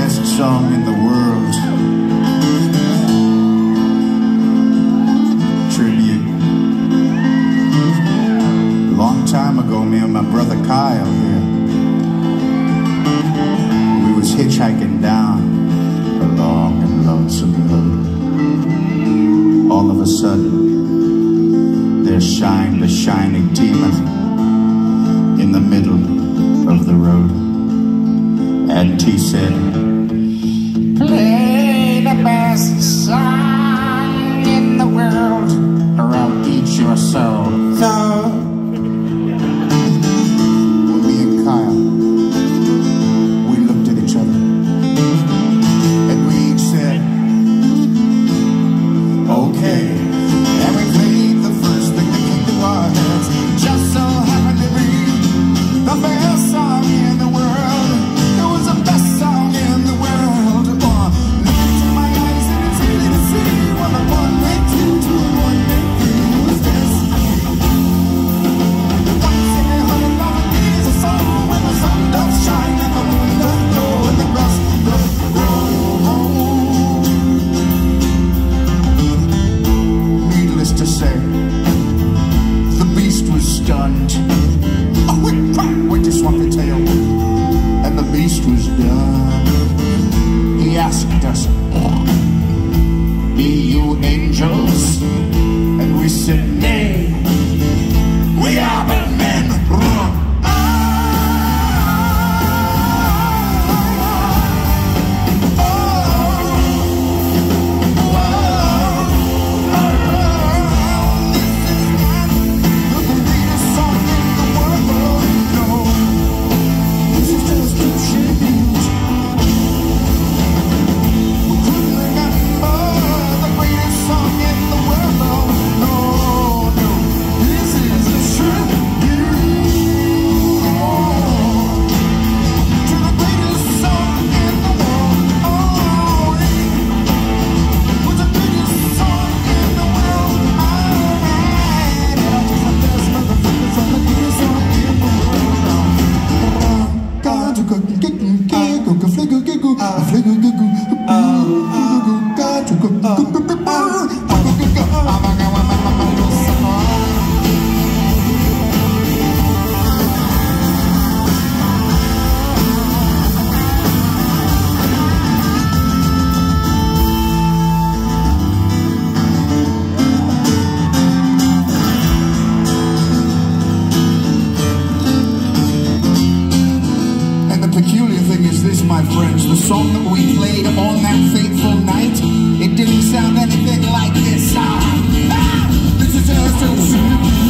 best song in the world. Tribute. A long time ago, me and my brother Kyle here, we was hitchhiking down a long and lonesome road. All of a sudden, there shined a shining demon in the middle of the road. And he said, "Play the best song in the world, or I'll eat your soul." So, well, me and Kyle, we looked at each other, and we each said, "Okay." And we played the first thing that came to our heads. Just so happened to be the best song in the world. Stunned. Oh, wait, just swap the tail. And the beast was done. He asked us, "Be you angels?" And we said, "Nay, we are but men." My friends, the song that we played on that fateful night, it didn't sound anything like this. This is just a